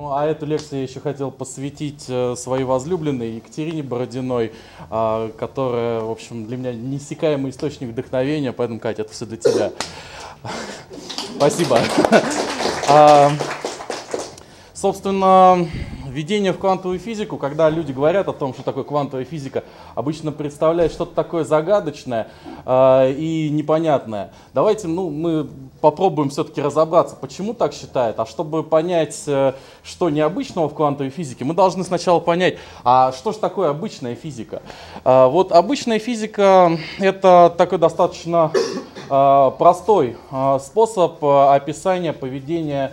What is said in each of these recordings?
Ну, а эту лекцию я еще хотел посвятить своей возлюбленной Екатерине Бородиной, которая, в общем, для меня неиссякаемый источник вдохновения, поэтому, Катя, это все для тебя. Спасибо. Собственно, введение в квантовую физику, когда люди говорят о том, что такое квантовая физика, обычно представляют что-то такое загадочное и непонятное. Давайте мы попробуем все-таки разобраться, почему так считают. А чтобы понять, что необычного в квантовой физике, мы должны сначала понять, а что же такое обычная физика. Вот обычная физика — это такой достаточно простой способ описания поведения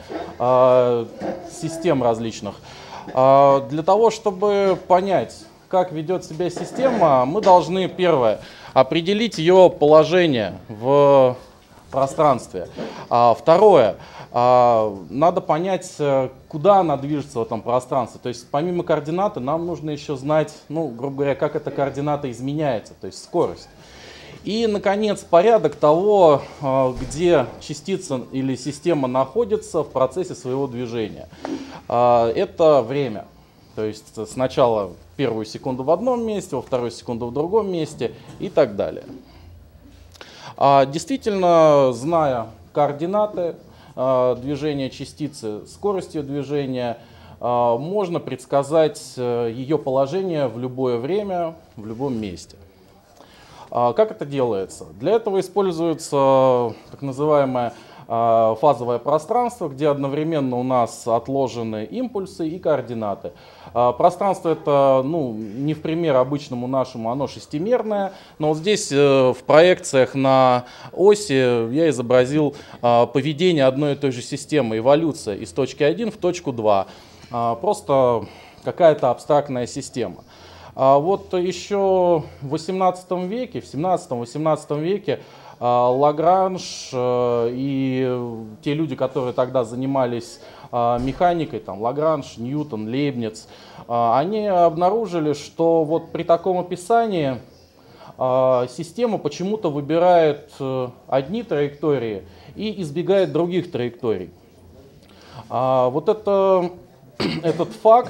систем различных. Для того, чтобы понять, как ведет себя система, мы должны, первое, определить ее положение в пространстве. Второе, надо понять, куда она движется в этом пространстве. То есть помимо координаты нам нужно еще знать, грубо говоря, как эта координата изменяется, то есть скорость. И, наконец, порядок того, где частица или система находится в процессе своего движения. Это время. То есть сначала первую секунду в одном месте, во вторую секунду в другом месте и так далее. Действительно, зная координаты движения частицы, скорость ее движения, можно предсказать ее положение в любое время, в любом месте. Как это делается? Для этого используется так называемое фазовое пространство, где одновременно у нас отложены импульсы и координаты. Пространство это, не в пример обычному нашему, оно шестимерное, но вот здесь в проекциях на оси я изобразил поведение одной и той же системы, эволюция из точки 1 в точку 2. Просто какая-то абстрактная система. Вот еще в 18 веке, в 17-18 веке Лагранж и те люди, которые тогда занимались механикой, там Лагранж, Ньютон, Лейбниц, они обнаружили, что вот при таком описании система почему-то выбирает одни траектории и избегает других траекторий. Вот этот факт,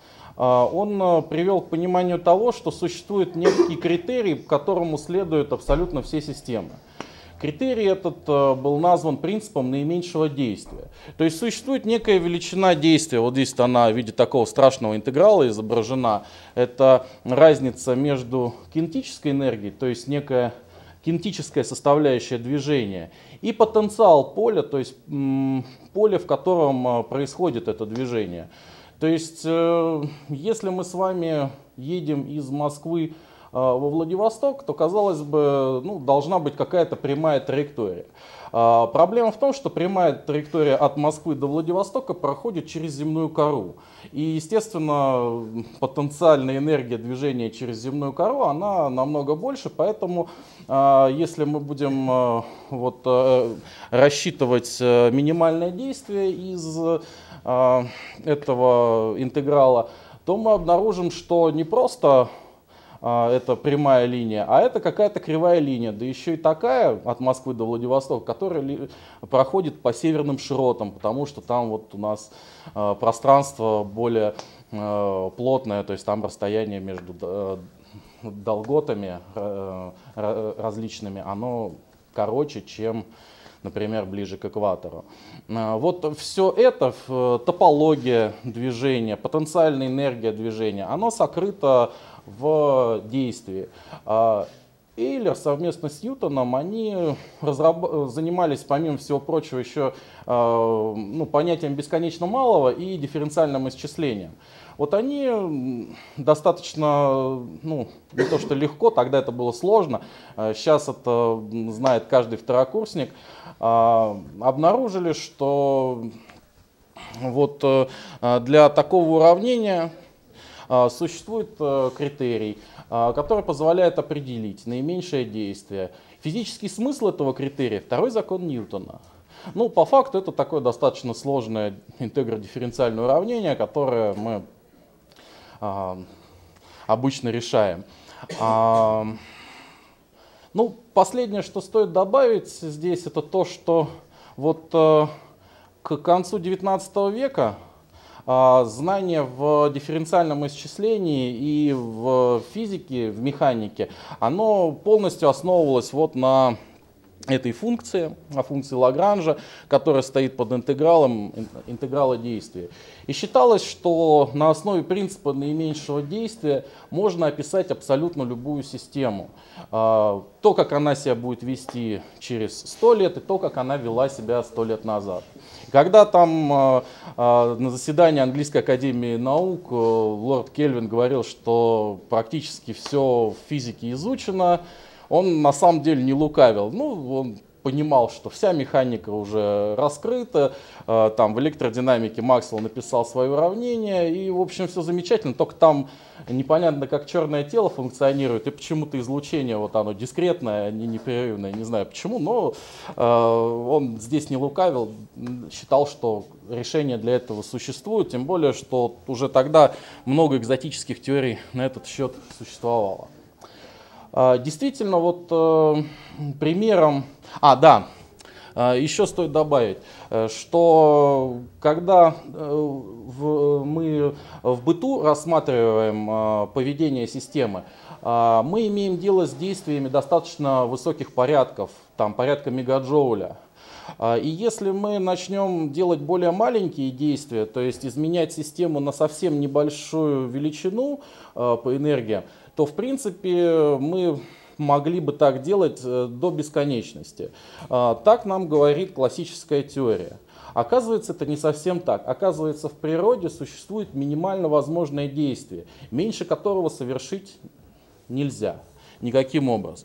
он привел к пониманию того, что существует некий критерий, по которому следуют абсолютно все системы. Критерий этот был назван принципом наименьшего действия. То есть существует некая величина действия, вот здесь она в виде такого страшного интеграла изображена. Это разница между кинетической энергией, то есть некая кинетическая составляющая движения, и потенциал поля, то есть поле, в котором происходит это движение. То есть, если мы с вами едем из Москвы во Владивосток, то, казалось бы, должна быть какая-то прямая траектория. Проблема в том, что прямая траектория от Москвы до Владивостока проходит через земную кору. И, естественно, потенциальная энергия движения через земную кору, она намного больше, поэтому, если мы будем рассчитывать минимальное действие из этого интеграла, то мы обнаружим, что не просто это прямая линия, а это какая-то кривая линия, да еще и такая от Москвы до Владивостока, которая проходит по северным широтам, потому что там вот у нас пространство более плотное, то есть там расстояние между долготами различными, оно короче, чем, например, ближе к экватору. Вот все это, топология движения, потенциальная энергия движения, оно сокрыто в действии. Эйлер совместно с Ньютоном, они занимались, помимо всего прочего, еще понятием бесконечно малого и дифференциальным исчислением. Вот они достаточно, не то что легко, тогда это было сложно, сейчас это знает каждый второкурсник, обнаружили, что вот для такого уравнения существует критерий, который позволяет определить наименьшее действие. Физический смысл этого критерия — второй закон Ньютона. По факту это такое достаточно сложное интегродифференциальное уравнение, которое мы обычно решаем. Последнее, что стоит добавить здесь, это то, что вот к концу XIX века знание в дифференциальном исчислении и в физике, в механике, оно полностью основывалось вот на этой функции, на функции Лагранжа, которая стоит под интегралом интеграла действия. И считалось, что на основе принципа наименьшего действия можно описать абсолютно любую систему. То, как она себя будет вести через 100 лет, и то, как она вела себя 100 лет назад. Когда там на заседании Английской академии наук лорд Кельвин говорил, что практически все в физике изучено, он на самом деле не лукавил. Ну, он понимал, что вся механика уже раскрыта, там в электродинамике Максвелл написал свои уравнения, и, в общем, все замечательно, только там непонятно, как черное тело функционирует, и почему-то излучение, вот оно дискретное, а не непрерывное, не знаю почему, но он здесь не лукавил, считал, что решение для этого существует, тем более, что уже тогда много экзотических теорий на этот счет существовало. Действительно, вот примером... еще стоит добавить, что когда мы в быту рассматриваем поведение системы, мы имеем дело с действиями достаточно высоких порядков, там порядка мегаджоуля. И если мы начнем делать более маленькие действия, то есть изменять систему на совсем небольшую величину по энергии, то в принципе мы могли бы так делать до бесконечности. Так нам говорит классическая теория. Оказывается, это не совсем так. Оказывается, в природе существует минимально возможное действие, меньше которого совершить нельзя никаким образом.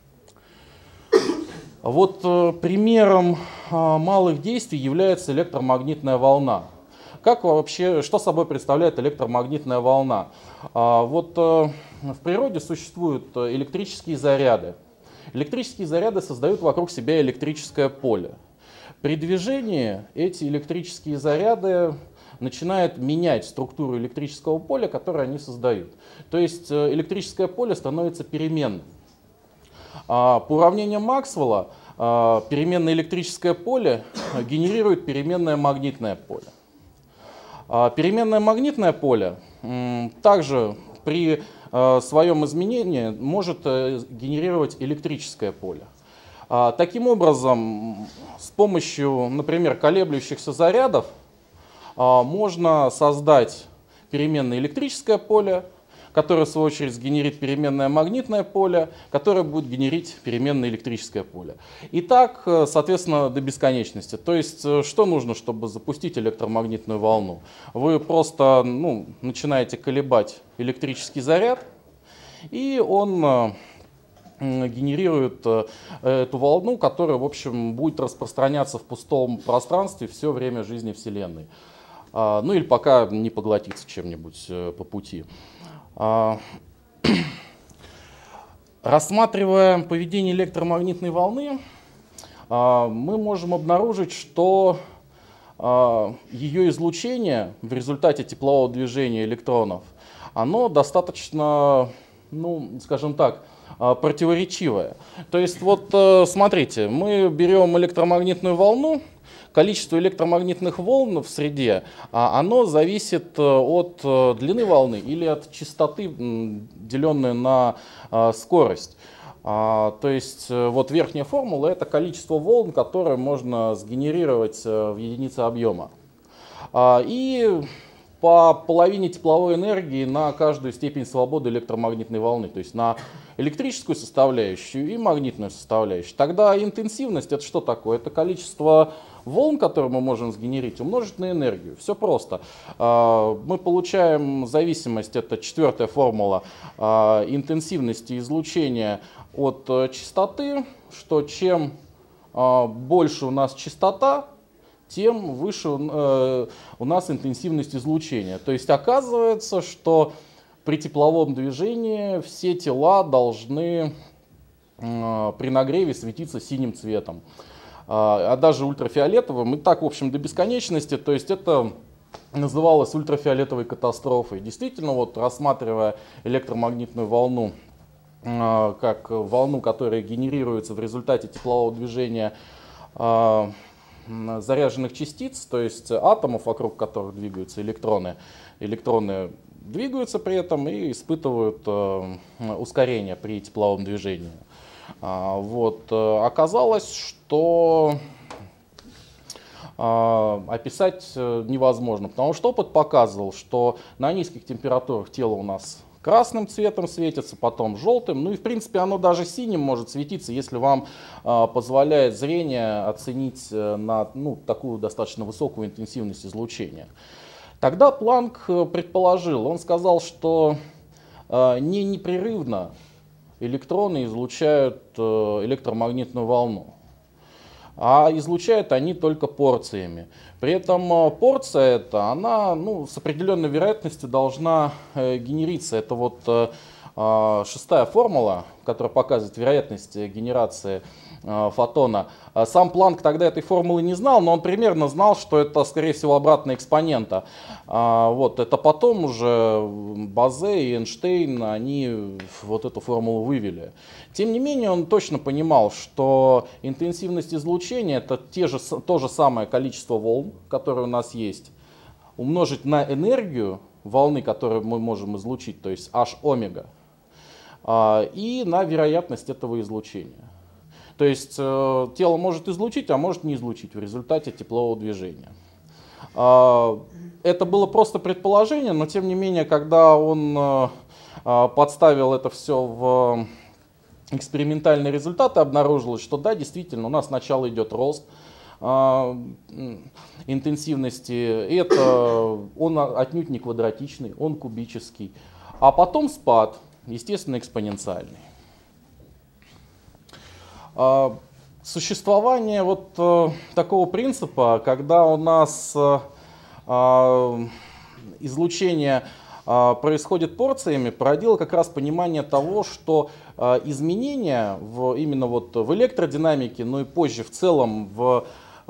Вот примером малых действий является электромагнитная волна. Как вообще, что собой представляет электромагнитная волна? Вот в природе существуют электрические заряды. Электрические заряды создают вокруг себя электрическое поле. При движении эти электрические заряды начинают менять структуру электрического поля, которое они создают. То есть электрическое поле становится переменным. По уравнениям Максвелла переменное электрическое поле генерирует переменное магнитное поле. Переменное магнитное поле также при своем изменении может генерировать электрическое поле. Таким образом, с помощью, например, колеблющихся зарядов можно создать переменное электрическое поле, которое в свою очередь генерит переменное магнитное поле, которое будет генерить переменное электрическое поле. И так, соответственно, до бесконечности. То есть, что нужно, чтобы запустить электромагнитную волну? Вы просто начинаете колебать электрический заряд, и он генерирует эту волну, которая, в общем, будет распространяться в пустом пространстве все время жизни Вселенной. Ну или пока не поглотится чем-нибудь по пути. Рассматривая поведение электромагнитной волны, мы можем обнаружить, что ее излучение в результате теплового движения электронов, оно достаточно, скажем так, противоречивое. То есть вот смотрите, мы берем электромагнитную волну, количество электромагнитных волн в среде, оно зависит от длины волны или от частоты, деленной на скорость. То есть вот верхняя формула — это количество волн, которое можно сгенерировать в единице объема. И по половине тепловой энергии на каждую степень свободы электромагнитной волны, то есть на электрическую составляющую и магнитную составляющую. Тогда интенсивность — это что такое? Это количество волн, которые мы можем сгенерить, умножить на энергию. Все просто. Мы получаем зависимость, это четвертая формула, интенсивности излучения от частоты, что чем больше у нас частота, тем выше у нас интенсивность излучения. То есть оказывается, что при тепловом движении все тела должны при нагреве светиться синим цветом, а даже ультрафиолетовым, и так, в общем, до бесконечности. То есть это называлось ультрафиолетовой катастрофой. Действительно, вот рассматривая электромагнитную волну как волну, которая генерируется в результате теплового движения заряженных частиц, то есть атомов, вокруг которых двигаются электроны. Электроны двигаются при этом и испытывают ускорение при тепловом движении. Оказалось, что описать невозможно, потому что опыт показывал, что на низких температурах тело у нас красным цветом светится, потом желтым, ну и в принципе оно даже синим может светиться, если вам позволяет зрение оценить на такую достаточно высокую интенсивность излучения. Тогда Планк предположил, он сказал, что не непрерывно электроны излучают электромагнитную волну, а излучают они только порциями. При этом порция эта, она с определенной вероятностью должна генериться. Это вот шестая формула, которая показывает вероятность генерации фотона. Сам Планк тогда этой формулы не знал, но он примерно знал, что это, скорее всего, обратная экспонента. Это потом уже Бозе и Эйнштейн, они вот эту формулу вывели. Тем не менее, он точно понимал, что интенсивность излучения — это то же самое количество волн, которые у нас есть, умножить на энергию волны, которую мы можем излучить, то есть h омега, и на вероятность этого излучения. То есть тело может излучить, а может не излучить в результате теплового движения. Это было просто предположение, но тем не менее, когда он подставил это все в экспериментальные результаты, обнаружилось, что да, действительно, у нас сначала идет рост интенсивности. Он отнюдь не квадратичный, он кубический. А потом спад, естественно, экспоненциальный. Существование такого принципа, когда у нас излучение происходит порциями, породило как раз понимание того, что изменения именно в электродинамике, но и позже в целом в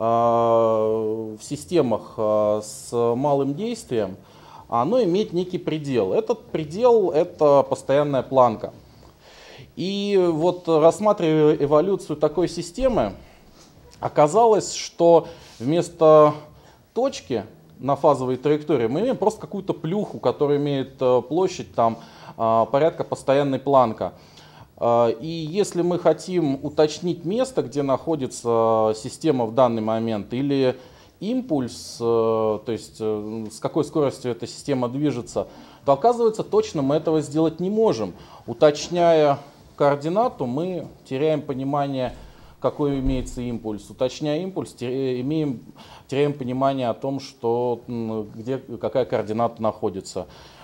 системах с малым действием, оно имеет некий предел. Этот предел — это постоянная Планка. И рассматривая эволюцию такой системы, оказалось, что вместо точки на фазовой траектории мы имеем просто какую-то плюху, которая имеет площадь порядка постоянной Планка. И если мы хотим уточнить место, где находится система в данный момент, или импульс, то есть с какой скоростью эта система движется, то оказывается, точно мы этого сделать не можем. Уточняя координату, мы теряем понимание, какой имеется импульс. Уточняя импульс, теряем понимание о том, какая координата находится.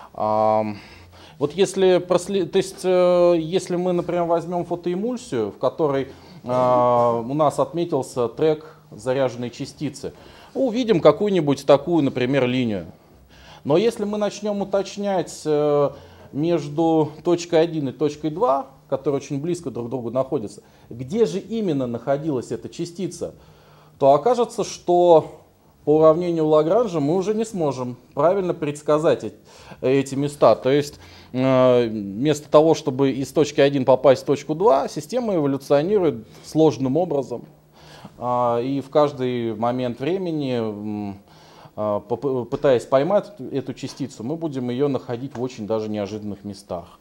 Если мы, например, возьмем фотоэмульсию, в которой у нас отметился трек заряженной частицы, увидим какую-нибудь такую, например, линию. Но если мы начнем уточнять между точкой 1 и точкой 2, которые очень близко друг к другу находятся, где же именно находилась эта частица, то окажется, что по уравнению Лагранжа мы уже не сможем правильно предсказать эти места. То есть вместо того, чтобы из точки 1 попасть в точку 2, система эволюционирует сложным образом. И в каждый момент времени, пытаясь поймать эту частицу, мы будем ее находить в очень даже неожиданных местах.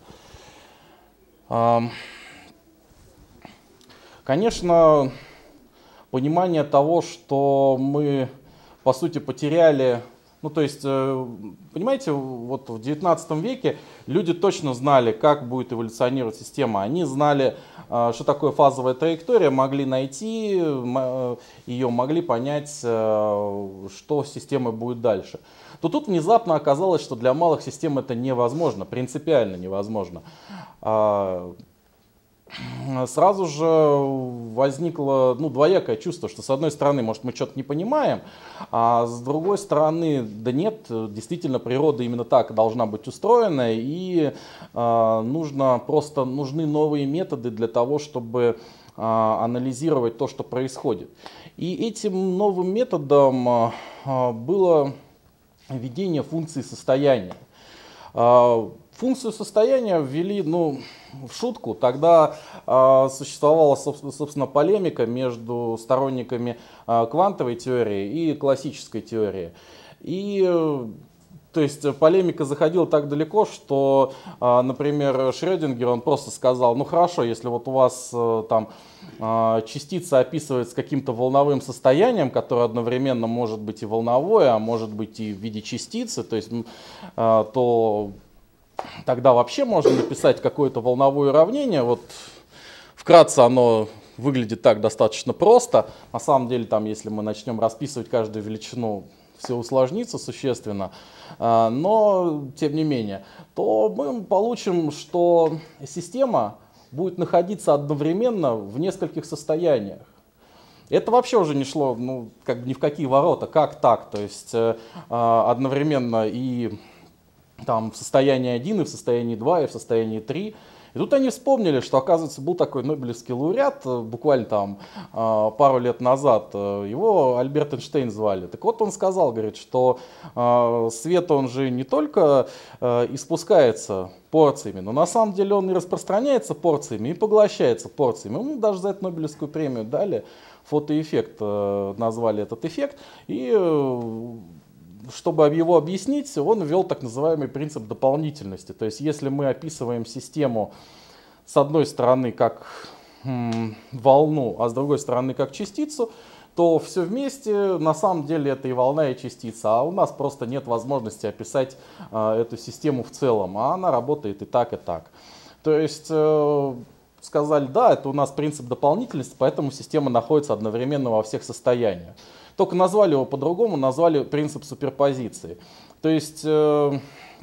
Конечно, понимание того, что мы, по сути, потеряли, понимаете, в 19 веке люди точно знали, как будет эволюционировать система. Они знали, что такое фазовая траектория, могли найти ее, могли понять, что с системой будет дальше. То тут внезапно оказалось, что для малых систем это невозможно, принципиально невозможно. Сразу же возникло двоякое чувство, что с одной стороны, может, мы что-то не понимаем, а с другой стороны, да нет, действительно природа именно так должна быть устроена, и нужны новые методы для того, чтобы анализировать то, что происходит. И этим новым методом было введение функции состояния. Функцию состояния ввели, ну, в шутку. Тогда существовала, собственно, полемика между сторонниками квантовой теории и классической теории. И то есть полемика заходила так далеко, что, например, Шрёдингер, он просто сказал: ну хорошо, если вот у вас там частица описывается каким-то волновым состоянием, которое одновременно может быть и волновое, а может быть и в виде частицы, то есть, то тогда вообще можно написать какое-то волновое уравнение. Вот вкратце оно выглядит так достаточно просто. На самом деле, там, если мы начнем расписывать каждую величину, все усложнится существенно. Но, тем не менее, то мы получим, что система будет находиться одновременно в нескольких состояниях. Это вообще уже не шло, ну, как бы ни в какие ворота. Как так? То есть одновременно и там в состоянии 1, и в состоянии 2, и в состоянии 3. И тут они вспомнили, что, оказывается, был такой нобелевский лауреат, буквально там пару лет назад, его Альберт Эйнштейн звали. Так вот он сказал, говорит, что свет, он же не только испускается порциями, но на самом деле он и распространяется порциями, и поглощается порциями. Ему даже за это Нобелевскую премию дали, фотоэффект назвали этот эффект. И чтобы его объяснить, он ввел так называемый принцип дополнительности. То есть если мы описываем систему с одной стороны как волну, а с другой стороны как частицу, то все вместе на самом деле это и волна, и частица. А у нас просто нет возможности описать эту систему в целом, а она работает и так, и так. То есть сказали: да, это у нас принцип дополнительности, поэтому система находится одновременно во всех состояниях. Только назвали его по-другому, назвали принцип суперпозиции. То есть до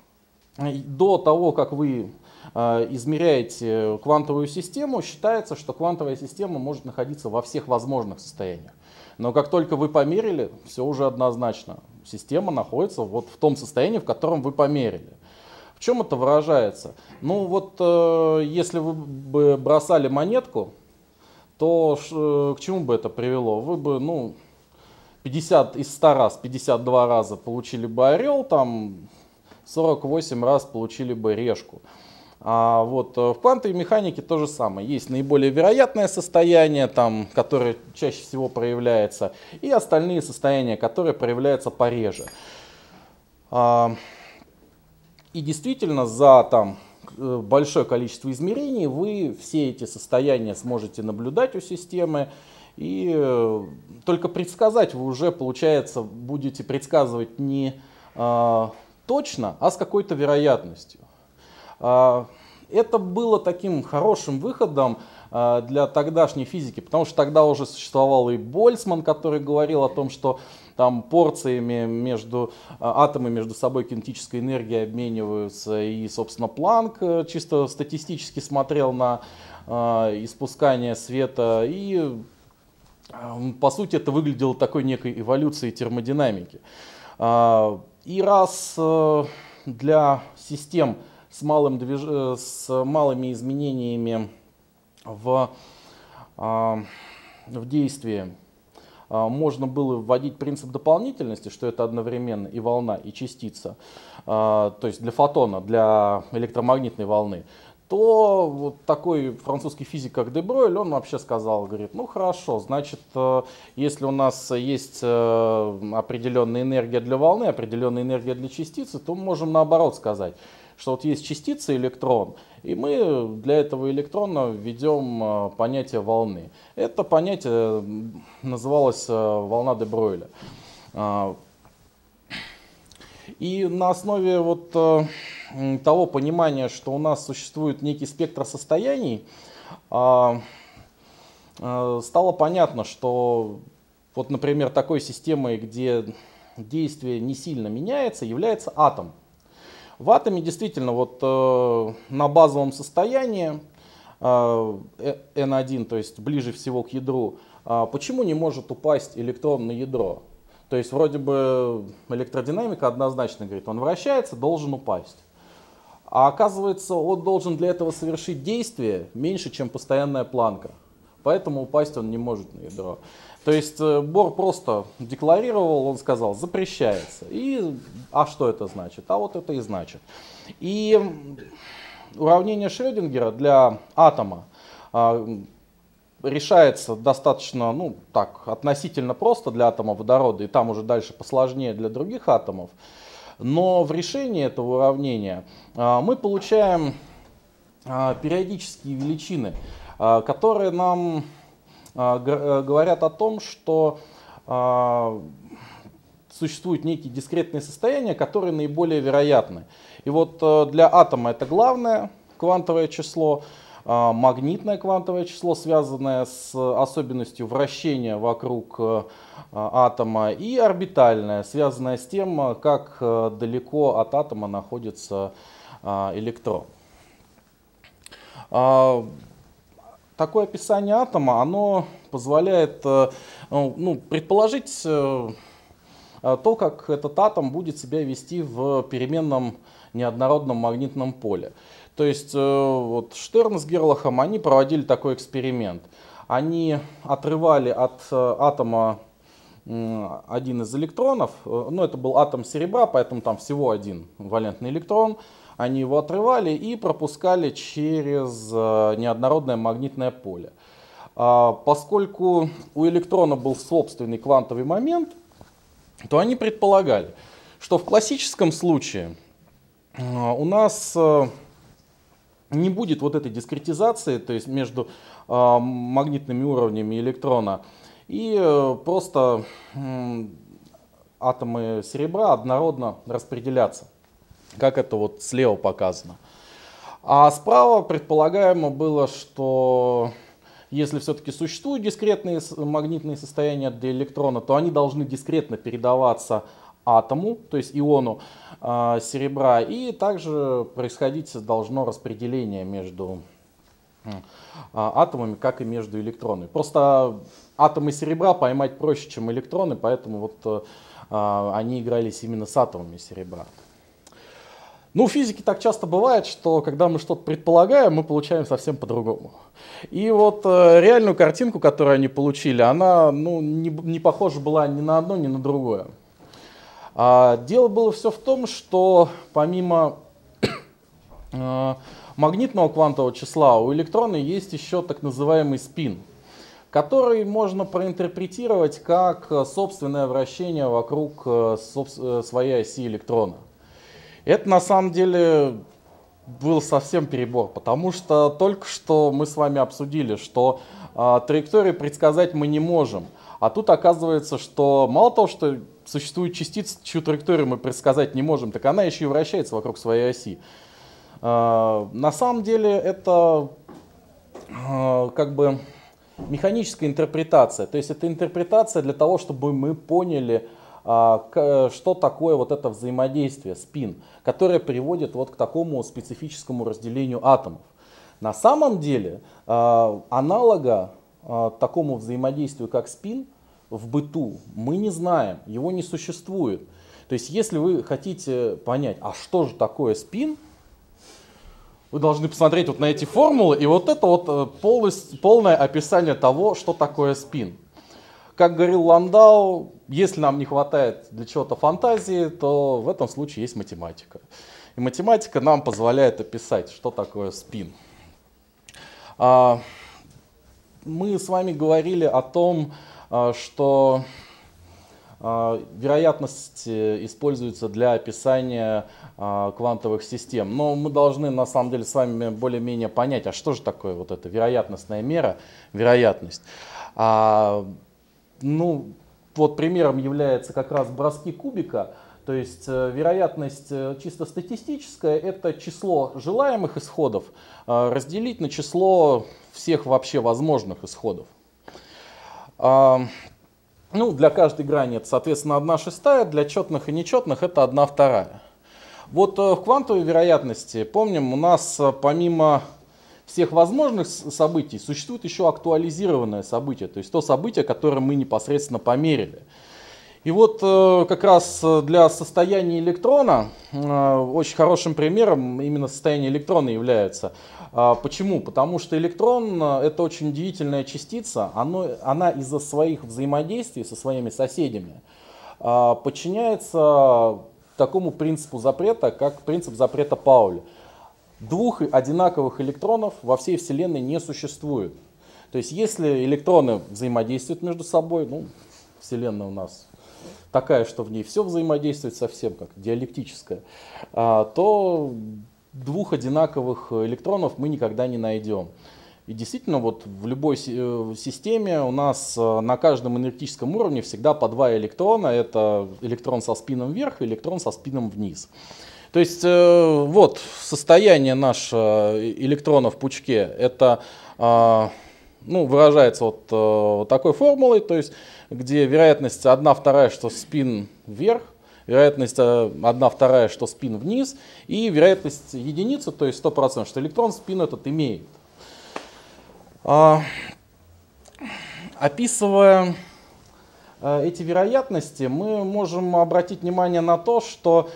того, как вы измеряете квантовую систему, считается, что квантовая система может находиться во всех возможных состояниях. Но как только вы померили, все уже однозначно. Система находится вот в том состоянии, в котором вы померили. В чем это выражается? Ну вот если вы бы бросали монетку, то к чему бы это привело? Вы бы, ну, 50 из 100 раз, 52 раза получили бы орел, там 48 раз получили бы решку. А вот в квантовой механике то же самое. Есть наиболее вероятное состояние, там, которое чаще всего проявляется, и остальные состояния, которые проявляются пореже. И действительно, за там большое количество измерений вы все эти состояния сможете наблюдать у системы. И только предсказать вы уже, получается, будете предсказывать не точно, а с какой-то вероятностью. Это было таким хорошим выходом для тогдашней физики, потому что тогда уже существовал и Больцман, который говорил о том, что там порциями между атомы между собой кинетической энергией обмениваются, и, собственно, Планк чисто статистически смотрел на испускание света, и по сути это выглядело такой некой эволюцией термодинамики. И раз для систем с малыми изменениями в действии можно было вводить принцип дополнительности, что это одновременно и волна, и частица, то есть для фотона, для электромагнитной волны, то вот такой французский физик, как де Бройль, он вообще сказал, говорит: ну хорошо, значит, если у нас есть определенная энергия для волны, определенная энергия для частицы, то мы можем наоборот сказать, что вот есть частица электрон, и мы для этого электрона введем понятие волны. Это понятие называлось волна де Бройля. И на основе вот того понимания, что у нас существует некий спектр состояний, стало понятно, что вот, например, такой системой, где действие не сильно меняется, является атом. В атоме действительно вот на базовом состоянии N1, то есть ближе всего к ядру, почему не может упасть электрон на ядро? То есть вроде бы электродинамика однозначно говорит, он вращается, должен упасть. А оказывается, он должен для этого совершить действие меньше, чем постоянная планка. поэтому упасть он не может на ядро. То есть Бор просто декларировал, он сказал, запрещается. А что это значит? А вот это и значит. И уравнение Шрёдингера для атома решается достаточно, относительно просто для атома водорода, и там уже дальше посложнее для других атомов. Но в решении этого уравнения мы получаем периодические величины, которые нам говорят о том, что существуют некие дискретные состояния, которые наиболее вероятны. И вот для атома это главное квантовое число, магнитное квантовое число, связанное с особенностью вращения вокруг атома, и орбитальное, связанное с тем, как далеко от атома находится электрон. Такое описание атома, оно позволяет предположить то, как этот атом будет себя вести в переменном неоднородном магнитном поле. То есть вот Штерн с Герлахом, они проводили такой эксперимент. Они отрывали от атома один из электронов, это был атом серебра, поэтому там всего один валентный электрон. Они его отрывали и пропускали через неоднородное магнитное поле. Поскольку у электрона был собственный квантовый момент, то они предполагали, что в классическом случае у нас не будет вот этой дискретизации, то есть между магнитными уровнями электрона, и просто атомы серебра однородно распределятся, как это вот слева показано. А справа предполагаемо было, что если все-таки существуют дискретные магнитные состояния для электрона, то они должны дискретно передаваться атому, то есть иону серебра, и также происходить должно распределение между атомами, как и между электронами. Просто атомы серебра поймать проще, чем электроны, поэтому вот они игрались именно с атомами серебра. В физике так часто бывает, что когда мы что-то предполагаем, мы получаем совсем по-другому. И вот реальную картинку, которую они получили, она не похожа была ни на одно, ни на другое. Дело было все в том, что помимо магнитного квантового числа у электрона есть еще так называемый спин, который можно проинтерпретировать как собственное вращение вокруг своей оси электрона. Это на самом деле был совсем перебор, потому что только что мы с вами обсудили, что траектории предсказать мы не можем. А тут оказывается, что мало того, что существует частица, чью траекторию мы предсказать не можем, так она еще и вращается вокруг своей оси. На самом деле это как бы механическая интерпретация. То есть это интерпретация для того, чтобы мы поняли, что такое вот это взаимодействие, спин, которое приводит вот к такому специфическому разделению атомов. На самом деле аналога такому взаимодействию, как спин, в быту мы не знаем, его не существует. То есть если вы хотите понять, а что же такое спин, вы должны посмотреть вот на эти формулы, и вот это вот полное описание того, что такое спин. Как говорил Ландау, если нам не хватает для чего-то фантазии, то в этом случае есть математика. И математика нам позволяет описать, что такое спин. Мы с вами говорили о том, что вероятность используется для описания квантовых систем. Но мы должны на самом деле с вами более-менее понять, а что же такое вот эта вероятностная мера, вероятность. Вот примером является как раз броски кубика. То есть вероятность чисто статистическая — это число желаемых исходов разделить на число всех вообще возможных исходов. Для каждой грани это, соответственно, 1/6, для четных и нечетных это 1/2. Вот в квантовой вероятности, помним, у нас помимо всех возможных событий существует еще актуализированное событие, то есть то событие, которое мы непосредственно померили. И вот как раз для состояния электрона очень хорошим примером именно состояние электрона является. Почему? Потому что электрон это очень удивительная частица, она из-за своих взаимодействий со своими соседями подчиняется такому принципу запрета, как принцип запрета Пауля. Двух одинаковых электронов во всей Вселенной не существует. То есть если электроны взаимодействуют между собой, ну, Вселенная у нас такая, что в ней все взаимодействует совсем как диалектическая, то двух одинаковых электронов мы никогда не найдем. И действительно, вот в любой системе у нас на каждом энергетическом уровне всегда по два электрона. Это электрон со спином вверх и электрон со спином вниз. То есть вот состояние нашего электрона в пучке, это выражается вот такой формулой, то есть где вероятность 1/2, что спин вверх, вероятность 1/2, что спин вниз, и вероятность единицы, то есть 100%, что электрон спин этот имеет. Описывая эти вероятности, мы можем обратить внимание на то, что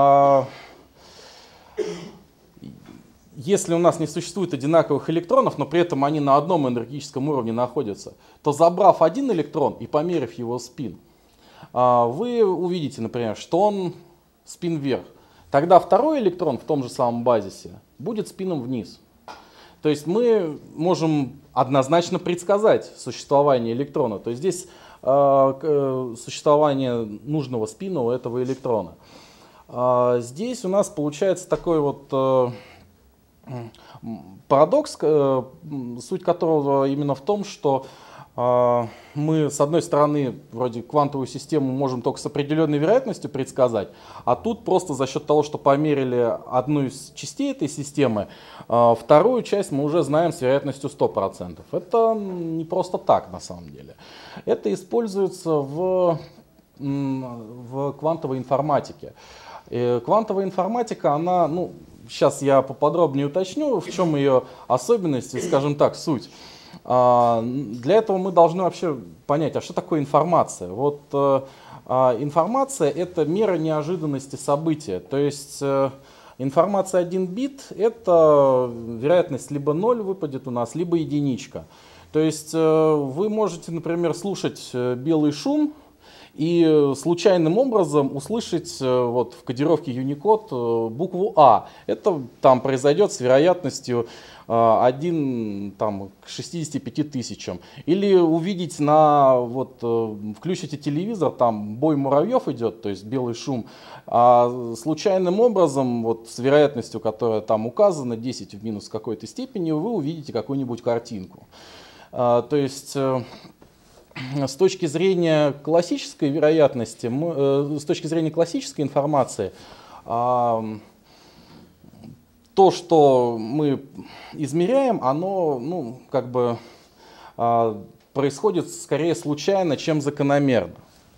если у нас не существует одинаковых электронов, но при этом они на одном энергетическом уровне находятся, то забрав один электрон и померив его спин, вы увидите, например, что он спин вверх. Тогда второй электрон в том же самом базисе будет спином вниз. То есть мы можем однозначно предсказать существование электрона. То есть здесь существование нужного спина у этого электрона. Здесь у нас получается такой вот парадокс, суть которого именно в том, что мы с одной стороны вроде квантовую систему можем только с определенной вероятностью предсказать, а тут просто за счет того, что померили одну из частей этой системы, вторую часть мы уже знаем с вероятностью 100%. Это не просто так на самом деле. Это используется в квантовой информатике. Квантовая информатика, она, сейчас я поподробнее уточню, в чем ее особенность и, скажем так, суть. Для этого мы должны вообще понять, а что такое информация? Вот информация — это мера неожиданности события. То есть информация 1 бит — это вероятность либо 0 выпадет у нас, либо единичка. То есть вы можете, например, слушать белый шум и случайным образом услышать вот в кодировке Unicode букву А. Это там произойдет с вероятностью 1 к 65 тысячам. Или увидеть включите телевизор, там бой муравьев идет, то есть белый шум, а случайным образом, вот с вероятностью, которая там указана, 10 в минус какой-то степени, вы увидите какую-нибудь картинку. То есть с точки зрения классической вероятности, с точки зрения классической информации, то, что мы измеряем, оно происходит скорее случайно, чем закономерно.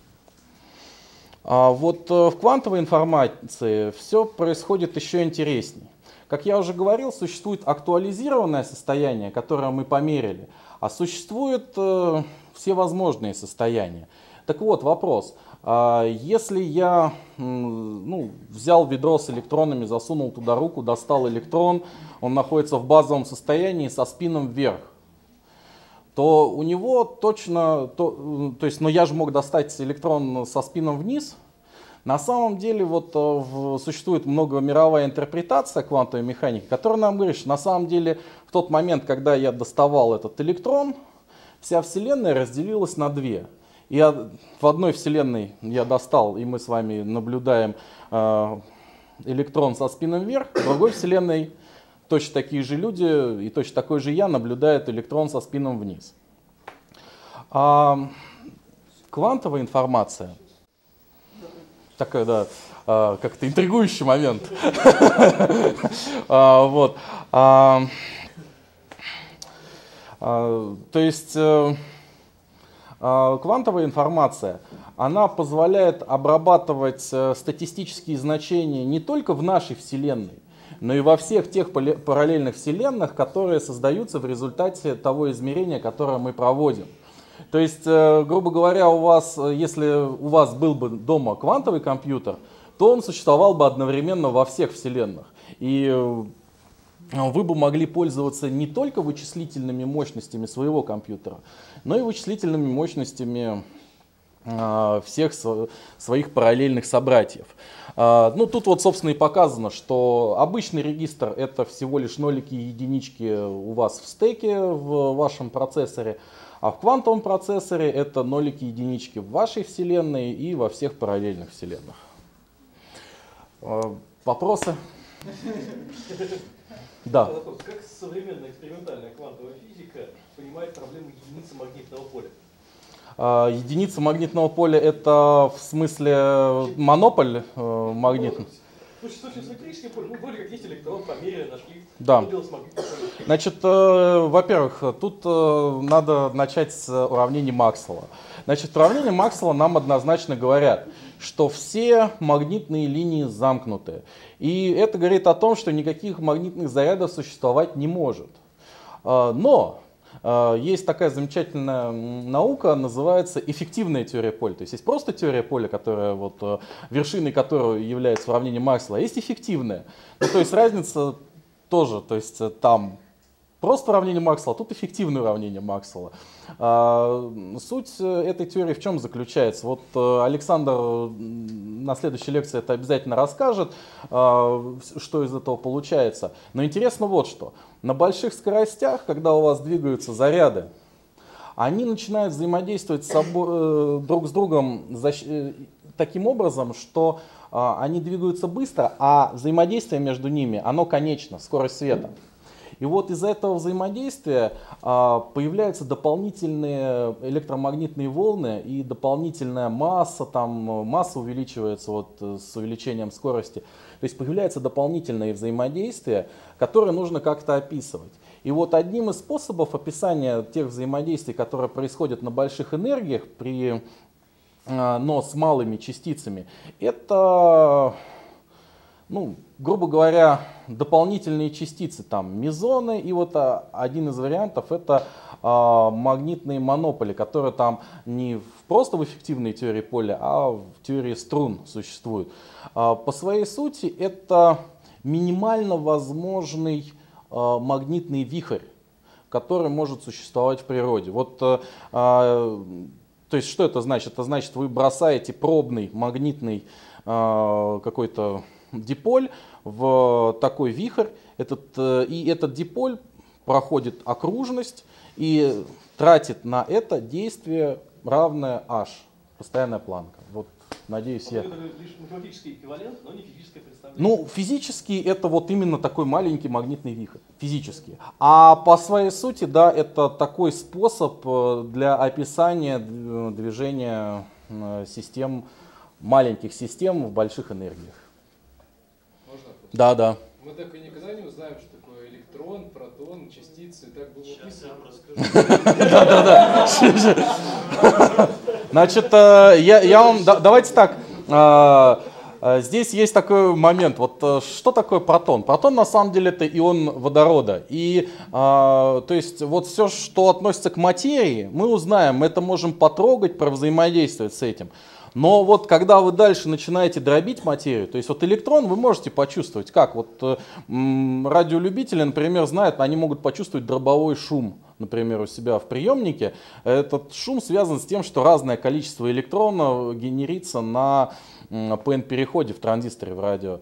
Вот в квантовой информации все происходит еще интереснее. Как я уже говорил, существует актуализированное состояние, которое мы померили, а существуют все возможные состояния. Так вот, вопрос. Если я взял ведро с электронами, засунул туда руку, достал электрон, он находится в базовом состоянии со спином вверх, то у него точно, но я же мог достать электрон со спином вниз. На самом деле существует многомировая интерпретация квантовой механики, которая нам говорит, что на самом деле в тот момент, когда я доставал этот электрон, вся Вселенная разделилась на две. И в одной Вселенной я достал, и мы с вами наблюдаем электрон со спином вверх, в другой Вселенной точно такие же люди и точно такой же я наблюдают электрон со спином вниз. Квантовая информация, такой, да, как-то интригующий момент. То есть квантовая информация, она позволяет обрабатывать статистические значения не только в нашей Вселенной, но и во всех тех параллельных вселенных, которые создаются в результате того измерения, которое мы проводим. То есть, грубо говоря, если у вас был бы дома квантовый компьютер, то он существовал бы одновременно во всех вселенных. И вы бы могли пользоваться не только вычислительными мощностями своего компьютера, но и вычислительными мощностями всех своих параллельных собратьев. Ну, тут вот, собственно, и показано, что обычный регистр — это всего лишь нолики и единички у вас в стеке в вашем процессоре, а в квантовом процессоре это нолики и единички в вашей вселенной и во всех параллельных вселенных. Вопросы? Да. Как современная экспериментальная квантовая физика понимает проблему единицы магнитного поля? Единица магнитного поля — это в смысле монополь магнитный? Точно с электрическим полем, ну, вроде как есть электрон, померили, нашли. Да. Значит, во-первых, тут надо начать с уравнений Максвелла. Значит, уравнения Максвелла нам однозначно говорят, что все магнитные линии замкнуты. И это говорит о том, что никаких магнитных зарядов существовать не может. Но есть такая замечательная наука, называется эффективная теория поля. То есть есть просто теория поля, которая, вершиной которой является уравнение Максвелла, а есть эффективная. Ну, то есть разница тоже, то есть там просто уравнение Максвелла, тут эффективное уравнение Максвелла. Суть этой теории в чем заключается? Вот Александр на следующей лекции это обязательно расскажет, что из этого получается. Но интересно вот что. На больших скоростях, когда у вас двигаются заряды, они начинают взаимодействовать друг с другом таким образом, что они двигаются быстро, а взаимодействие между ними, оно конечно, скорость света. И вот из-за этого взаимодействия появляются дополнительные электромагнитные волны и дополнительная масса, масса увеличивается с увеличением скорости. То есть появляется дополнительное взаимодействие, которое нужно как-то описывать. И вот одним из способов описания тех взаимодействий, которые происходят на больших энергиях, но с малыми частицами, это, грубо говоря, дополнительные частицы, мезоны, и вот один из вариантов это магнитные монополи, которые там не просто в эффективной теории поля, а в теории струн существуют. По своей сути это минимально возможный магнитный вихрь, который может существовать в природе. То есть что это значит? Это значит, вы бросаете пробный магнитный какой-то диполь в такой вихрь, и этот диполь проходит окружность и тратит на это действие равное h, постоянная планка. Надеюсь, Это лишь математический эквивалент, но не физическое представление. Физически это именно такой маленький магнитный вихрь, физически. А по своей сути, да, это такой способ для описания движения маленьких систем в больших энергиях. Можно? Да. Мы так и никогда не узнаем, что такое электрон, протон, частицы. Так было Сейчас я вам расскажу. Значит, давайте так. Здесь есть такой момент. Что такое протон? Протон на самом деле это ион водорода. И то есть все, что относится к материи, мы узнаем, мы это можем потрогать, провзаимодействовать с этим. Но когда вы дальше начинаете дробить материю, то есть электрон вы можете почувствовать, как радиолюбители, например, знают, они могут почувствовать дробовой шум, например, у себя в приемнике. Этот шум связан с тем, что разное количество электронов генерится на ПН-переходе в транзисторе в радио.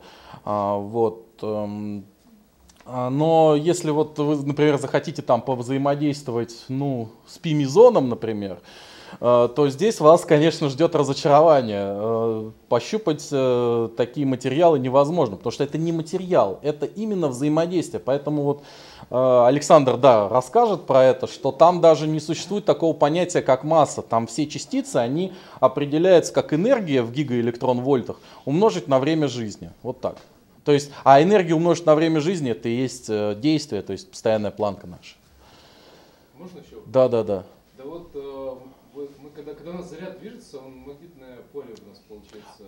Но если вы, например, захотите повзаимодействовать с пи-мезоном, например, то здесь вас, конечно, ждет разочарование. Пощупать такие материалы невозможно, потому что это не материал, это именно взаимодействие. Поэтому Александр, расскажет про это, что там даже не существует такого понятия, как масса. Там все частицы, они определяются как энергия в гигаэлектрон-вольтах умножить на время жизни. Вот так. То есть, а энергию умножить на время жизни, это и есть действие, то есть постоянная планка наша. Можно еще? Да. Да когда у нас заряд движется, магнитное поле у нас получается.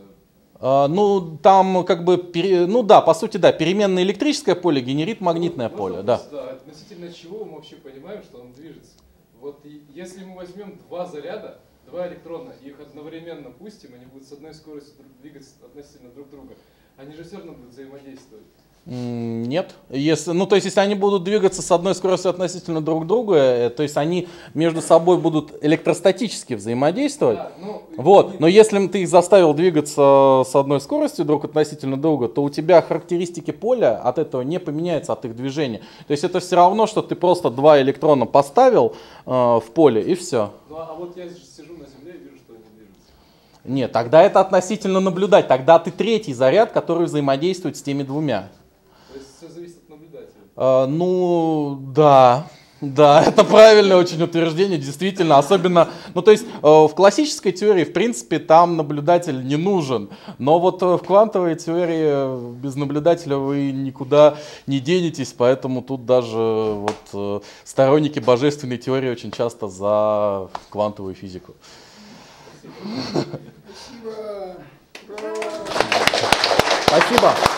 По сути, переменное электрическое поле генерит магнитное поле. Да. Относительно чего мы вообще понимаем, что он движется? Вот если мы возьмем два заряда, два электрона, и их одновременно пустим, они будут с одной скоростью двигаться относительно друг друга, они же все равно будут взаимодействовать. Нет. Если, то есть, если они будут двигаться с одной скоростью относительно друг друга, то есть они между собой будут электростатически взаимодействовать. Да, вот. Но если ты их заставил двигаться с одной скоростью друг относительно друга, то у тебя характеристики поля от этого не поменяются, от их движения. То есть это все равно, что ты просто два электрона поставил в поле и все. Ну а вот я сижу на Земле и вижу, что они движутся. Нет, тогда это относительно наблюдать. Тогда ты третий заряд, который взаимодействует с теми двумя. То есть все зависит от наблюдателя. Да, это правильное очень утверждение, действительно, особенно, то есть в классической теории, в принципе, там наблюдатель не нужен, но вот в квантовой теории без наблюдателя вы никуда не денетесь, поэтому тут даже вот сторонники божественной теории очень часто за квантовую физику. Спасибо. Спасибо.